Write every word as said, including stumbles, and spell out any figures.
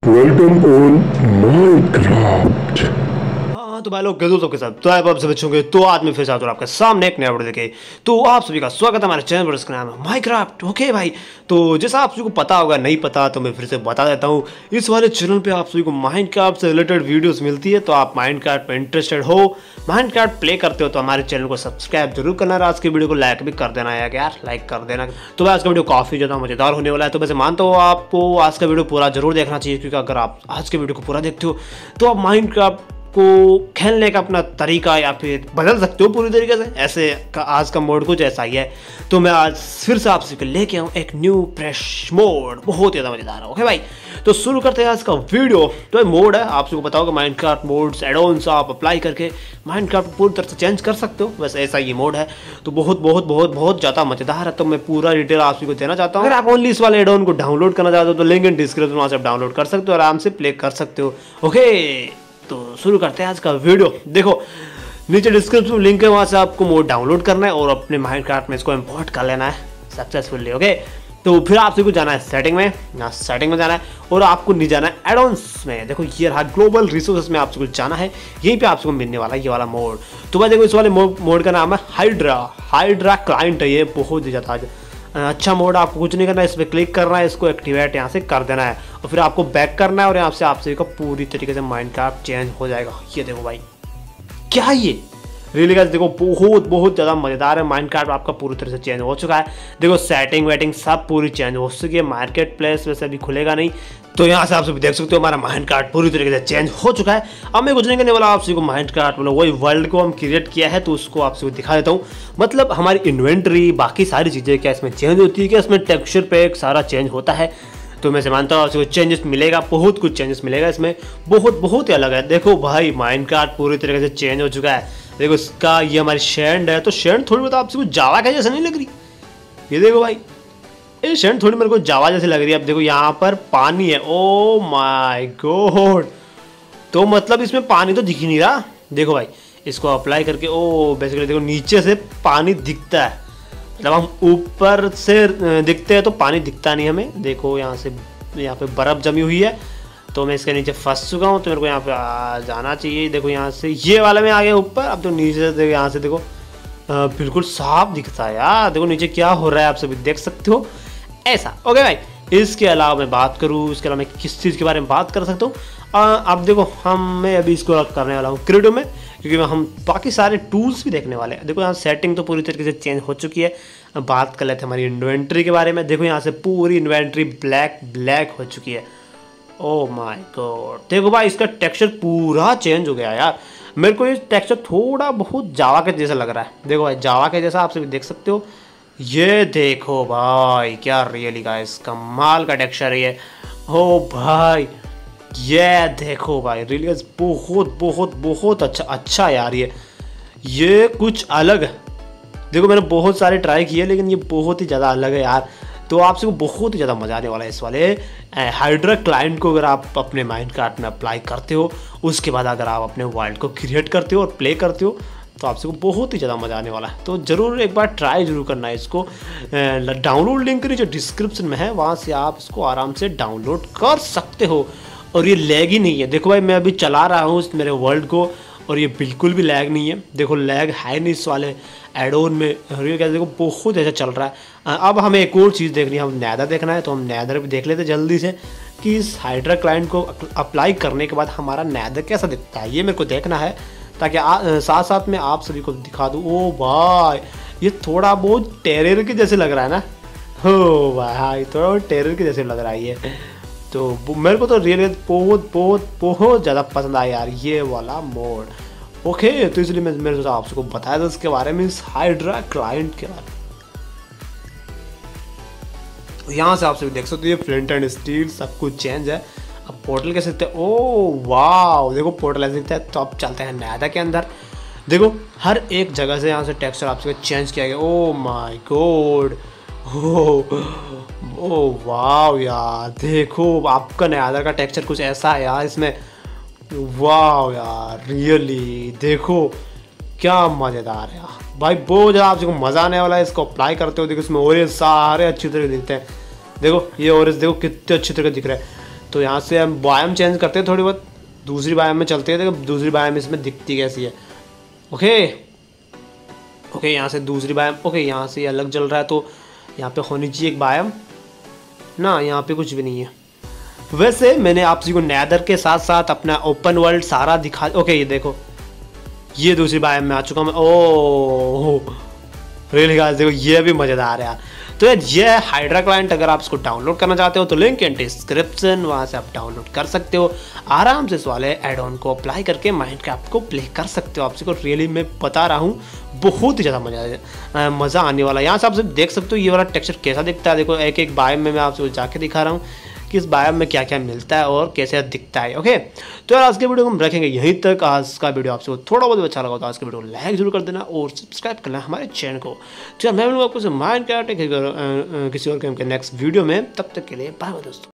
Welcome on Minecraft. हाँ तो भाई लोग कैसे हो सबके साथ। तो आप सब अच्छे होंगे। तो आज मैं फिर से आता हूँ आपके सामने एक नया वीडियो देखे। तो आप सभी का स्वागत है हमारे चैनल पर, इसका नाम है माइनक्राफ्ट। ओके भाई, तो जैसा आप सभी को पता होगा, नहीं पता तो मैं फिर से बता देता हूँ। इस वाले चैनल पे आप सभी को माइनक्राफ्ट से रिलेटेड वीडियोस मिलती है। तो आप माइनक्राफ्ट में इंटरेस्टेड हो, माइनक्राफ्ट प्ले करते हो, तो हमारे चैनल को सब्सक्राइब जरूर करना और आज की वीडियो को लाइक भी कर देना है यार, लाइक कर देना। तो भाई आज का वीडियो काफ़ी ज़्यादा मज़ेदार होने वाला है। तो वैसे मानता हूँ आपको आज का वीडियो पूरा जरूर देखना चाहिए, क्योंकि अगर आप आज के वीडियो को पूरा देखते हो तो आप माइनक्राफ्ट को खेलने का अपना तरीका या फिर बदल सकते हो पूरी तरीके से। ऐसे का आज का मोड कुछ ऐसा ही है। तो मैं आज फिर से आप सभी को लेके आऊँ एक न्यू फ्रेश मोड, बहुत ज़्यादा मजेदार है। ओके भाई, तो शुरू करते हैं आज का वीडियो। तो ये मोड है, आप सबको पता होगा, माइनक्राफ्ट मोड्स एडॉन्स आप अप्लाई करके माइनक्राफ्ट पूरी तरह से चेंज कर सकते हो। बस ऐसा ये मोड है। तो बहुत बहुत बहुत बहुत ज़्यादा मजेदार है। तो मैं पूरा डिटेल आप सभी को देना चाहता हूँ। अगर आप ओनली इस वाले एडॉन को डाउनलोड करना चाहते हो तो लिंक इन डिस्क्रिप्शन, वहाँ से आप डाउनलोड कर सकते हो, आराम से प्ले कर सकते हो। ओके, तो शुरू करते हैं आज का वीडियो। देखो नीचे डिस्क्रिप्शन में लिंक है, वहाँ से आपको मोड डाउनलोड करना है और अपने माइनक्राफ्ट में इसको इंपोर्ट कर लेना है सक्सेसफुली। ओके, तो फिर आप सभी को जाना है सेटिंग में, यहाँ सेटिंग में जाना है और आपको नहीं जाना है एडॉन्स में। देखो ये रहा ग्लोबल रिसोर्सेस में, आप सबको जाना है, यहीं पे आपको मिलने वाला है ये वाला मोड। तो भाई देखो इस वाले मोड का नाम है हाइड्रा। हाइड्रा क्लाइंट है ये, बहुत ही ज़्यादा अच्छा मोड। आपको कुछ नहीं करना है, इस पर क्लिक करना है, इसको एक्टिवेट यहाँ से कर देना है और फिर आपको बैक करना है और यहाँ से आप सभी का पूरी तरीके से माइनक्राफ्ट चेंज हो जाएगा। ये देखो भाई, क्या ये रियली गाइस, देखो बहुत बहुत ज़्यादा मज़ेदार है। माइनक्राफ्ट आपका पूरी तरह से चेंज हो चुका है। देखो सेटिंग वेटिंग सब पूरी चेंज हो चुकी है। मार्केट प्लेस वैसे अभी खुलेगा नहीं, तो यहाँ से आप सभी देख सकते हो हमारा माइनक्राफ्ट पूरी तरीके से चेंज हो चुका है। अब मैं कुछ नहीं करने वाला, आप सभी को माइनक्राफ्ट मतलब वही वर्ल्ड को हम क्रिएट किया है तो उसको आप सभी को दिखा देता हूँ। मतलब हमारी इन्वेंट्री बाकी सारी चीज़ें क्या इसमें चेंज होती है, क्या इसमें टेक्सचर पैक सारा चेंज होता है। तो मैं से मानता हूँ आपको चेंजेस मिलेगा, बहुत कुछ चेंजेस मिलेगा इसमें, बहुत बहुत ही अलग है। देखो भाई माइनक्राफ्ट पूरी तरीके से चेंज हो चुका है। देखो इसका ये हमारी शेंड है, तो शेंड थोड़ी बहुत आपसे कुछ जावा का जैसा नहीं लग रही। ये देखो भाई, ये शेंड थोड़ी मेरे को जावा जैसी लग रही है। अब देखो यहाँ पर पानी है, ओ माय गॉड, तो मतलब इसमें पानी तो दिख ही नहीं रहा। देखो भाई इसको अप्लाई करके, ओ बेसिकली देखो नीचे से पानी दिखता है, मतलब हम ऊपर से दिखते हैं तो पानी दिखता नहीं हमें। देखो यहाँ से, यहाँ पे बर्फ़ जमी हुई है, तो मैं इसके नीचे फंस चुका हूँ, तो मेरे को यहाँ पे आ जाना चाहिए। देखो यहाँ से ये वाला में आ गया ऊपर। अब तो नीचे से देखो, यहाँ से देखो आ, बिल्कुल साफ दिखता है यार। देखो नीचे क्या हो रहा है आप सभी देख सकते हो ऐसा। ओके भाई, इसके अलावा मैं बात करूँ, इसके अलावा मैं किस चीज़ के बारे में बात कर सकता हूँ। अब देखो हम मैं अभी इसको करने वाला हूँ क्रिएटिव में, क्योंकि हम बाकी सारे टूल्स भी देखने वाले हैं। देखो यहाँ सेटिंग तो पूरी तरीके से चेंज हो चुकी है। बात कर लेते हैं हमारी इन्वेंट्री के बारे में। देखो यहाँ से पूरी इन्वेंट्री ब्लैक ब्लैक हो चुकी है। ओह माय गॉड, देखो भाई इसका टेक्सचर पूरा चेंज हो गया यार। मेरे को ये टेक्सचर थोड़ा बहुत जावा के जैसा लग रहा है। देखो भाई जावा के जैसा आप सभी देख सकते हो। ये देखो भाई, क्या रियली गाइस कमाल का टेक्सचर है ये। ओ भाई ये देखो भाई, रियली गाइस बहुत बहुत बहुत अच्छा अच्छा यार। ये ये कुछ अलग है। देखो मैंने बहुत सारे ट्राई किए, लेकिन ये बहुत ही ज़्यादा अलग है यार। तो आप सबको बहुत ही ज़्यादा मज़ा आने वाला है इस वाले हाइड्रा क्लाइंट को। अगर आप अपने माइनक्राफ्ट में अप्लाई करते हो, उसके बाद अगर आप अपने वर्ल्ड को क्रिएट करते हो और प्ले करते हो, तो आप सबको बहुत ही ज़्यादा मज़ा आने वाला है। तो ज़रूर एक बार ट्राई जरूर करना है इसको। डाउनलोड लिंक जो डिस्क्रिप्शन में है, वहाँ से आप इसको आराम से डाउनलोड कर सकते हो। और ये लैग ही नहीं है। देखो भाई मैं अभी चला रहा हूँ मेरे वर्ल्ड को और ये बिल्कुल भी लैग नहीं है। देखो लैग है नहीं इस वाले एडोन में। क्या देखो बहुत ऐसा चल रहा है। अब हमें एक और चीज़ देखनी है, हम नैदर देखना है। तो हम नैदर भी देख लेते जल्दी से कि इस हाइड्रा क्लाइंट को अप्लाई करने के बाद हमारा नैदर कैसा दिखता है, ये मेरे को देखना है, ताकि आ, साथ साथ में आप सभी को दिखा दूँ। ओ भाई ये थोड़ा बहुत टेरर के जैसे लग रहा है ना। हो भाई थोड़ा बहुत टेरर के जैसे लग रहा है ये। तो मेरे को तो रियली बहुत बहुत बहुत ज़्यादा पसंद आया यार ये वाला मोड। ओके, तो इसलिए मैं मेरे से आप सबको बताया था इसके बारे में, इस हाइड्रा क्लाइंट के बारे में। यहाँ से आप सभी देख सकते हो ये फ्लिंट एंड स्टील सब कुछ चेंज है। अब पोर्टल कैसे दिखता है, ओ वाह देखो पोर्टल ऐसे दिखता है। तो अब चलते हैं नैदर के अंदर। देखो हर एक जगह से यहाँ से टेक्सचर आप सबको चेंज किया गया। ओ माय गॉड, ओ वाह यार देखो आपका नैदर का टेक्सचर कुछ ऐसा है यार इसमें। वाह यार रियली देखो क्या मज़ेदार है यार भाई, बहुत ज़्यादा आप सबको मज़ा आने वाला है। इसको अप्लाई करते हो देखो इसमें और सारे अच्छी तरह दिखते हैं। देखो ये ऑरेंज देखो कितने अच्छी तरह दिख रहे हैं। तो यहाँ से हम बायोम चेंज करते हैं थोड़ी बहुत, दूसरी बायोम में चलते हैं, देखो दूसरी बायोम इसमें दिखती कैसी है। ओके ओके यहाँ से दूसरी बायोम, ओके यहाँ से अलग जल रहा है, तो यहाँ पे होनी चाहिए एक बायोम ना, यहाँ पे कुछ भी नहीं है। वैसे मैंने आप सभी को नैदर के साथ साथ अपना ओपन वर्ल्ड सारा दिखा, ओके ये देखो ये दूसरी बायोम में आ चुका हूँ मैं। ओह रियली गाइस देखो ये भी मज़ेदार है यार। तो यार ये है हाइड्रा क्लाइंट, अगर आप इसको डाउनलोड करना चाहते हो तो लिंक इन डिस्क्रिप्शन, वहाँ से आप डाउनलोड कर सकते हो आराम से। इस वाले एड ऑन को अप्लाई करके माइनक्राफ्ट को प्ले कर सकते हो। आपसे को रियली मैं बता रहा हूँ बहुत ही ज़्यादा मज़ा मज़ा आने वाला है। यहाँ से आप सब देख सकते हो ये वाला टेक्सचर कैसा दिखता है। देखो एक एक बायोम में मैं आपको जाके दिखा रहा हूँ कि इस बायोम में क्या क्या मिलता है और कैसे दिखता है। ओके तो यार आज के वीडियो को हम रखेंगे यहीं तक। आज का वीडियो आपसे थोड़ा बहुत अच्छा लगा तो आज के वीडियो को लाइक जरूर कर देना और सब्सक्राइब करना हमारे चैनल को। तो यार मैं मिलूंगा आपको माइनक्राफ्ट किसी और गेम के नेक्स्ट वीडियो में, तब तक के लिए बाय बाय दोस्तों।